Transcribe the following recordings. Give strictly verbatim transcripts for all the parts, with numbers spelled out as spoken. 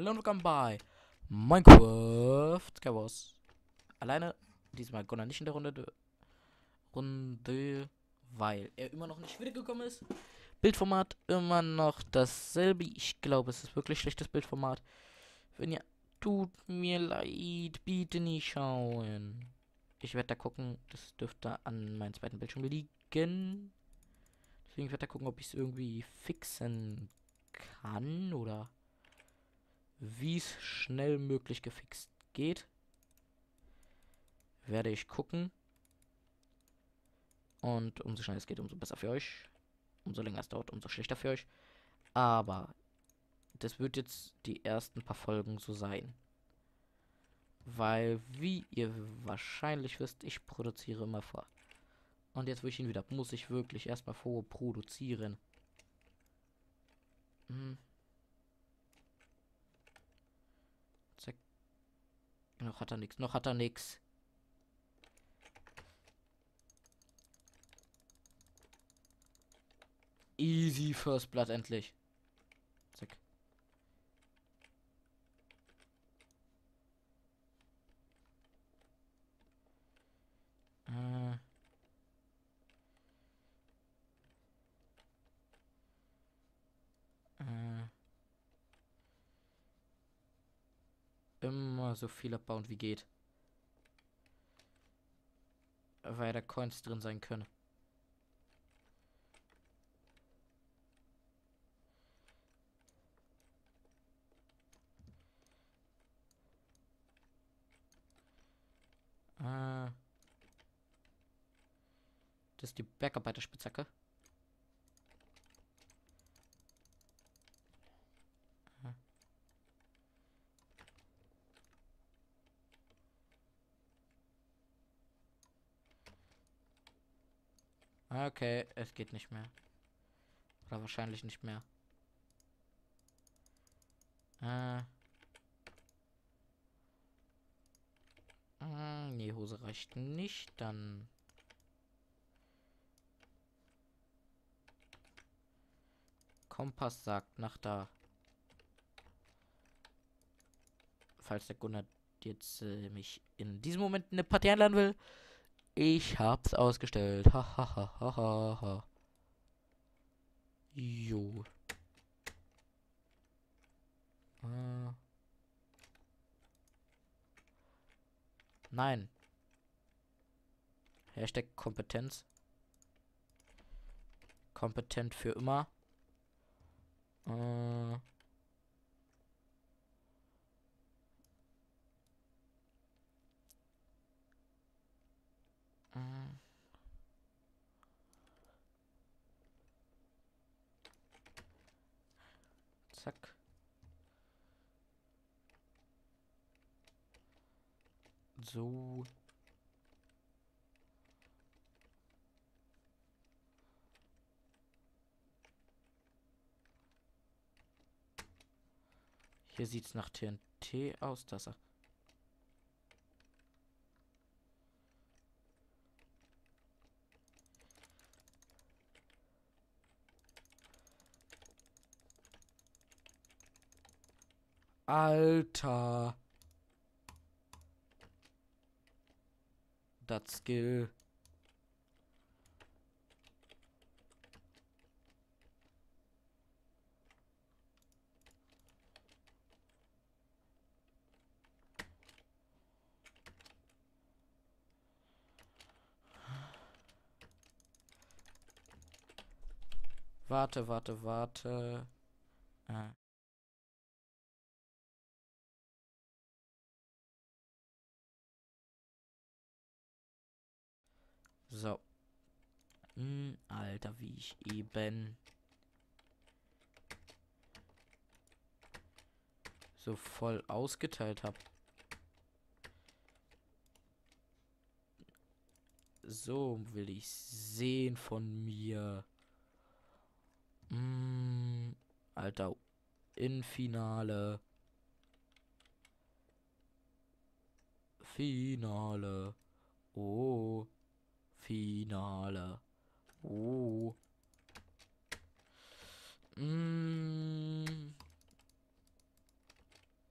Hallo und willkommen bei Minecraft Chaos. Alleine, diesmal Gunnar nicht in der Runde, Runde, weil er immer noch nicht wiedergekommen ist. Bildformat immer noch dasselbe. Ich glaube, es ist wirklich schlechtes Bildformat. Wenn ihr, tut mir leid, bitte nicht schauen. Ich werde da gucken, das dürfte an meinem zweiten Bildschirm liegen. Deswegen werde ich da gucken, ob ich es irgendwie fixen kann oder wie es schnell möglich gefixt geht. Werde ich gucken. Und umso schneller es geht, umso besser für euch. Umso länger es dauert, umso schlechter für euch. Aber das wird jetzt die ersten paar Folgen so sein. Weil, wie ihr wahrscheinlich wisst, ich produziere immer vor. Und jetzt, wo ich ihn wieder habe, muss ich wirklich erstmal vorproduzieren. Hm. Zack. Noch hat er nichts. Noch hat er nichts. Easy First Blood endlich. Zack. Äh. Äh. Immer so viel abbauen wie geht. Weil da Coins drin sein können. Äh. Das ist die Bergarbeiterspitzhacke. Okay, es geht nicht mehr. Oder wahrscheinlich nicht mehr. Äh. Äh, nee, Hose reicht nicht. Dann. Kompass sagt nach da. Falls der Gunnar jetzt äh, mich in diesem Moment in eine Partie einladen will. Ich hab's ausgestellt. Ha ha ha ha ha ha. Jo. Äh. Nein. Hashtag Kompetenz. Kompetent für immer. Äh. äh. Zack. So. Hier sieht's nach T N T aus, dass er. Alter. Das Skill. Warte, warte, warte. Äh. So. Hm, Alter, wie ich eben so voll ausgeteilt habe. So will ich sehen von mir. Hm, Alter, in Finale. Finale. Oh. Finale. Oh. Mm.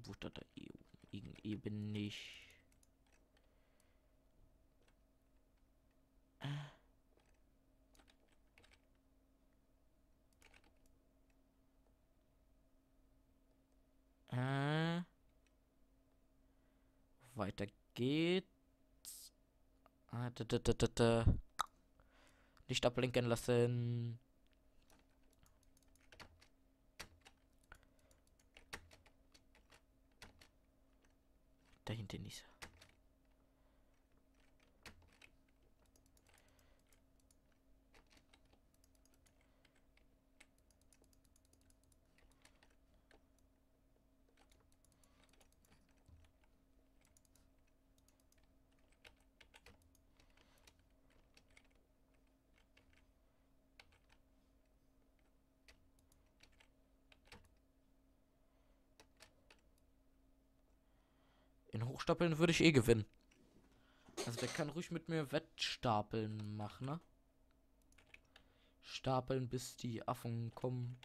wurde da eben nicht. Äh, weiter geht's. Ah, da, da, da, da, da. Nicht ablenken lassen. Da hinten ist er. In Hochstapeln würde ich eh gewinnen. Also der kann ruhig mit mir Wettstapeln machen, ne? Stapeln, bis die Affen kommen.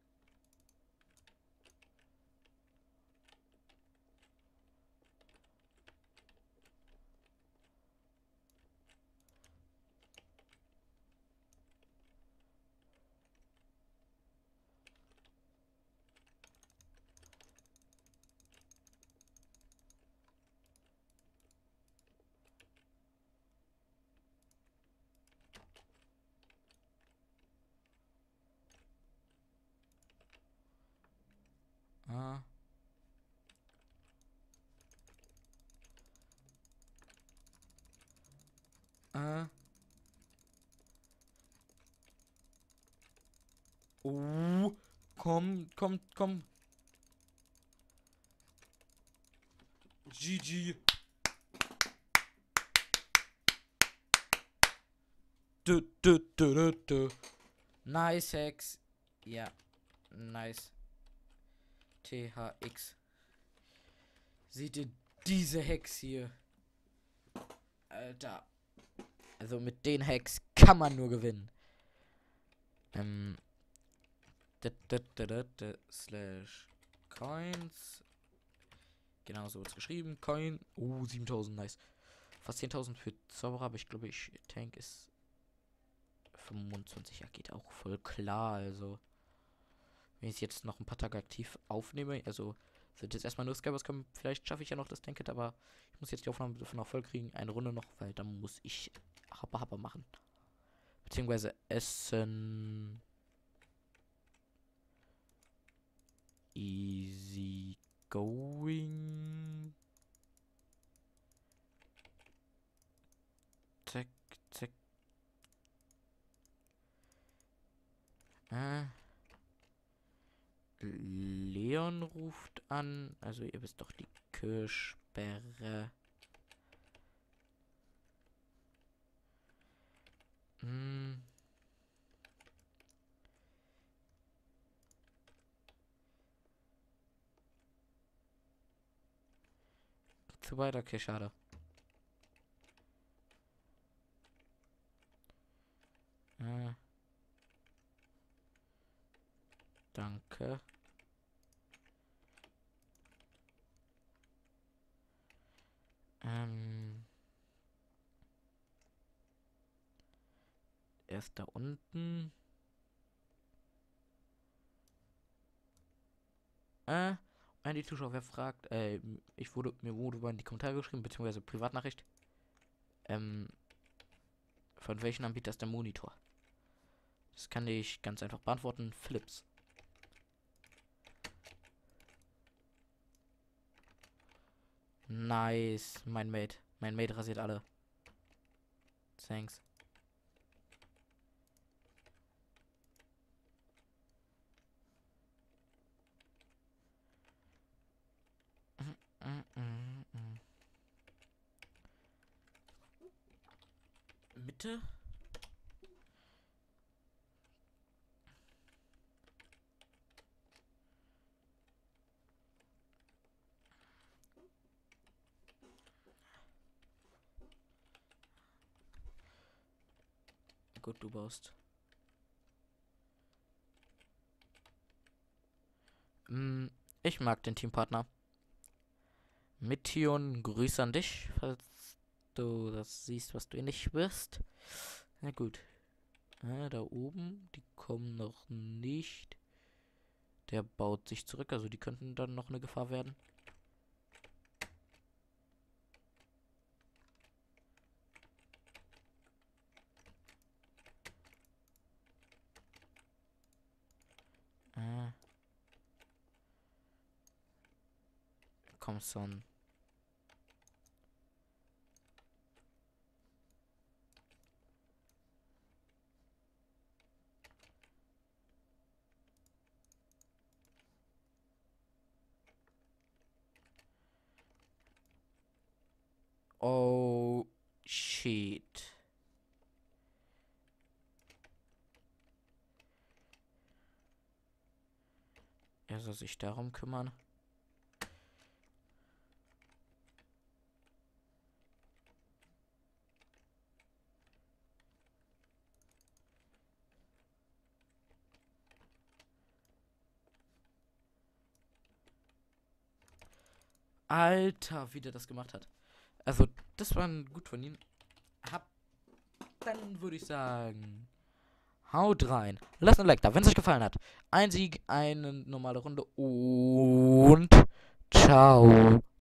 Ah. Ah. Oh. Komm, komm, komm. G G. Du, du, du, du, du. Nice Hex. Ja. Nice. T H X. Seht ihr diese Hex hier? Alter. Also mit den Hacks kann man nur gewinnen. Ähm. Da, da, da, da, da, slash Coins. Genau so wird es geschrieben. Coin. Oh, siebentausend, nice. Fast zehntausend für Zauberer, aber ich glaube, ich Tank ist fünfundzwanzig. Ja, geht auch voll klar. Also, wenn ich jetzt noch ein paar Tage aktiv aufnehme, also sind jetzt erstmal nur Skybers kommen. Vielleicht schaffe ich ja noch das Tanket, aber ich muss jetzt die Aufnahme davon auch voll kriegen. Eine Runde noch, weil dann muss ich Happa Happa machen. Beziehungsweise essen. Easy going. Zack, zack. Äh. Leon ruft an. Also ihr wisst doch die Kirschsperre. Hm. Zu weit, okay, schade. Äh. Danke. Ähm. Er ist da unten. Äh. Wenn die Zuschauer wer fragt, äh, ich wurde, mir wurde mal in die Kommentare geschrieben, beziehungsweise Privatnachricht. Ähm. Von welchem Anbieter ist der Monitor? Das kann ich ganz einfach beantworten. Philips. Nice. Mein Mate. Mein Mate rasiert alle. Thanks. Mm, mm, mm. Mitte? Gut, du baust. Mm, ich mag den Teampartner. Mithion, Grüße an dich, falls du das siehst, was du eh nicht wirst. Na gut. Ah, da oben, die kommen noch nicht. Der baut sich zurück, also die könnten dann noch eine Gefahr werden. Ah. Komm, Son. Oh, shit. Er soll sich darum kümmern. Alter, wie der das gemacht hat. Also, das war gut von ihm. Hab, dann würde ich sagen, haut rein. Lasst ein Like da, wenn es euch gefallen hat. Ein Sieg, eine normale Runde und ciao.